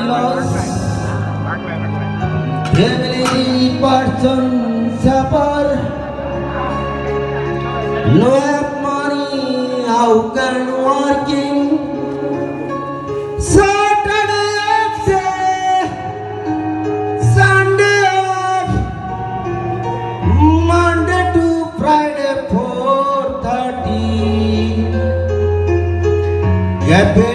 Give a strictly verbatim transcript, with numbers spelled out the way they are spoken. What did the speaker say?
loss. Family person suffer. No have money, how can working? Saturday off, say, Sunday off, Monday to Friday four thirty. Get